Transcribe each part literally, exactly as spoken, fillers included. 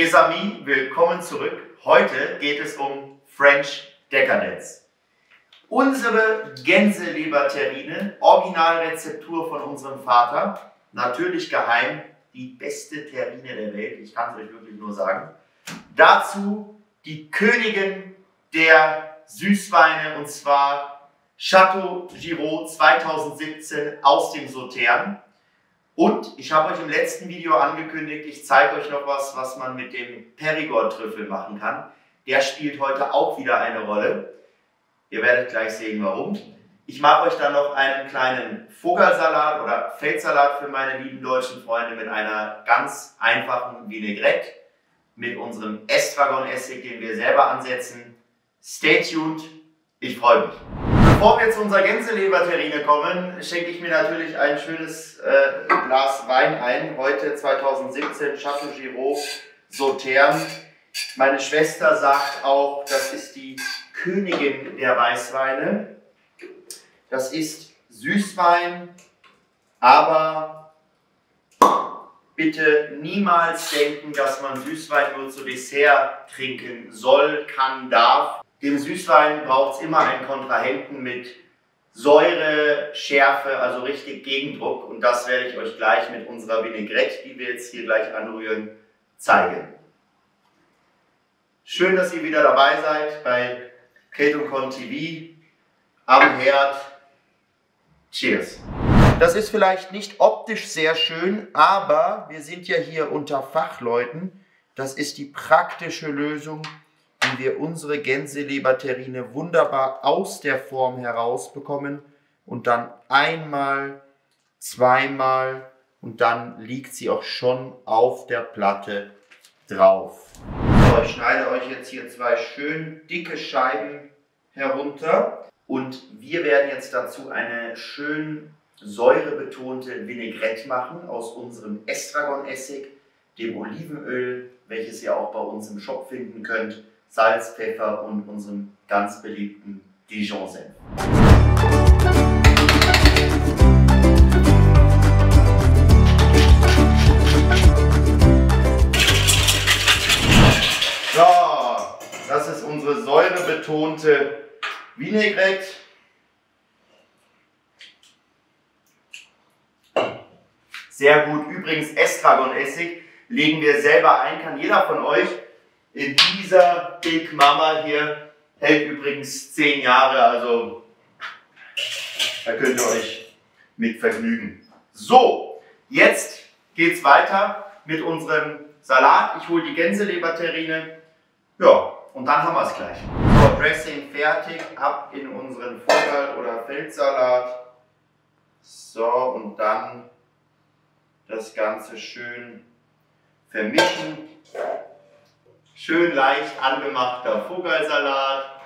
Mes amis, willkommen zurück. Heute geht es um French Decadence. Unsere Gänseleber-Terrine, Originalrezeptur von unserem Vater, natürlich geheim, die beste Terrine der Welt, ich kann es euch wirklich nur sagen. Dazu die Königin der Süßweine, und zwar Château Giraud zweitausendsiebzehn aus dem Sautern. Und ich habe euch im letzten Video angekündigt, ich zeige euch noch was, was man mit dem Périgord-Trüffel machen kann. Der spielt heute auch wieder eine Rolle. Ihr werdet gleich sehen, warum. Ich mache euch dann noch einen kleinen Vogelsalat oder Feldsalat für meine lieben deutschen Freunde mit einer ganz einfachen Vinaigrette, mit unserem Estragon-Essig, den wir selber ansetzen. Stay tuned, ich freue mich. Bevor wir zu unserer Gänseleber-Terrine kommen, schenke ich mir natürlich ein schönes äh, Glas Wein ein. Heute zweitausendsiebzehn Château Giraud Sautern. Meine Schwester sagt auch, das ist die Königin der Weißweine. Das ist Süßwein, aber bitte niemals denken, dass man Süßwein nur zu Dessert trinken soll, kann, darf. Dem Süßwein braucht es immer einen Kontrahenten mit Säure, Schärfe, also richtig Gegendruck. Und das werde ich euch gleich mit unserer Vinaigrette, die wir jetzt hier gleich anrühren, zeigen. Schön, dass ihr wieder dabei seid bei Kate und Con T V am Herd. Cheers! Das ist vielleicht nicht optisch sehr schön, aber wir sind ja hier unter Fachleuten. Das ist die praktische Lösung, wie wir unsere Gänseleber-Terrine wunderbar aus der Form herausbekommen und dann einmal, zweimal und dann liegt sie auch schon auf der Platte drauf. So, ich schneide euch jetzt hier zwei schön dicke Scheiben herunter und wir werden jetzt dazu eine schön säurebetonte Vinaigrette machen aus unserem Estragon-Essig, dem Olivenöl, welches ihr auch bei uns im Shop finden könnt, Salz, Pfeffer und unserem ganz beliebten Dijon-Senf. So, das ist unsere säurebetonte Vinaigrette. Sehr gut. Übrigens, Estragon-Essig legen wir selber ein, kann jeder von euch. In dieser Big Mama hier hält übrigens zehn Jahre, also da könnt ihr euch mit vergnügen. So, jetzt geht es weiter mit unserem Salat. Ich hole die Gänseleber-Terrine. Ja, und dann haben wir es gleich. So, Dressing fertig, ab in unseren Vogel- oder Feldsalat. So, und dann das Ganze schön vermischen. Schön leicht angemachter Vogelsalat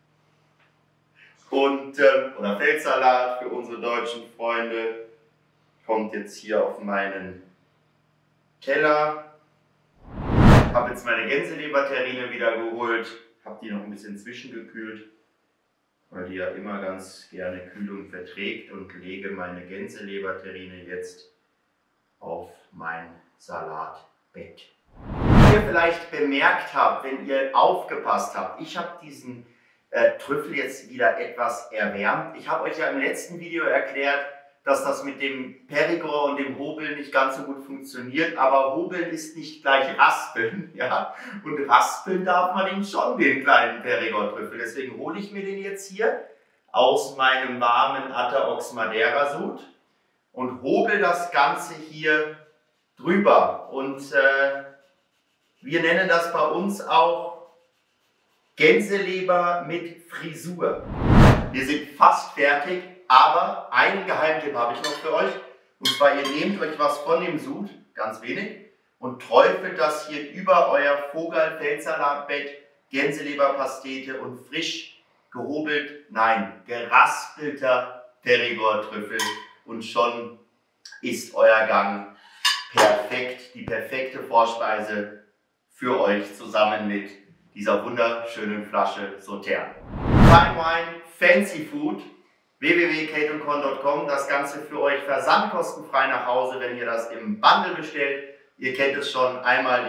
und, äh, oder Feldsalat für unsere deutschen Freunde. Kommt jetzt hier auf meinen Teller. Ich habe jetzt meine Gänseleber-Terrine wieder geholt. Habe die noch ein bisschen zwischengekühlt, weil die ja immer ganz gerne Kühlung verträgt, und lege meine Gänseleber-Terrine jetzt auf mein Salatbett. Wie ihr vielleicht bemerkt habt, wenn ihr aufgepasst habt, ich habe diesen äh, Trüffel jetzt wieder etwas erwärmt. Ich habe euch ja im letzten Video erklärt, dass das mit dem Périgord und dem Hobeln nicht ganz so gut funktioniert, aber Hobeln ist nicht gleich Raspeln, ja, und raspeln darf man ihn schon, den kleinen Périgord-Trüffel. Deswegen hole ich mir den jetzt hier aus meinem warmen Attaox Madeira Sud und hobel das Ganze hier drüber. Und äh, wir nennen das bei uns auch Gänseleber mit Frisur. Wir sind fast fertig, aber einen Geheimtipp habe ich noch für euch. Und zwar, ihr nehmt euch was von dem Sud, ganz wenig, und träufelt das hier über euer Vogel-Feldsalatbett, Gänseleberpastete und frisch gehobelt, nein, geraspelter Périgord-Trüffel. Und schon ist euer Gang perfekt, die perfekte Vorspeise für euch zusammen mit dieser wunderschönen Flasche Sautern. Fine Wine, Fancy Food, w w w punkt kate und con punkt com, das Ganze für euch versandkostenfrei nach Hause, wenn ihr das im Bundle bestellt. Ihr kennt es schon, einmal die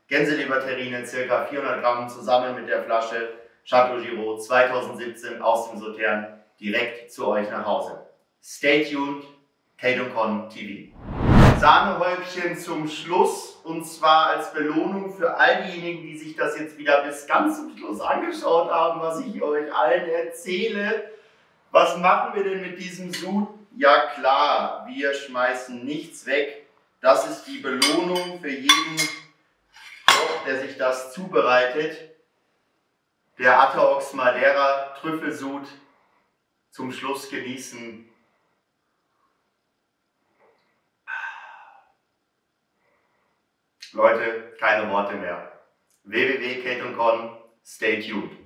Gänseleberterrinen, ca. vierhundert Gramm, zusammen mit der Flasche Chateau Giraud zweitausendsiebzehn aus dem Sautern direkt zu euch nach Hause. Stay tuned, Cade und Con T V. Sahnehäubchen zum Schluss, und zwar als Belohnung für all diejenigen, die sich das jetzt wieder bis ganz zum Schluss angeschaut haben, was ich euch allen erzähle. Was machen wir denn mit diesem Sud? Ja klar, wir schmeißen nichts weg. Das ist die Belohnung für jeden, der sich das zubereitet. Der Attaox Madeira Trüffelsud zum Schluss genießen. Leute, keine Worte mehr. w w w punkt Cade und Con, stay tuned.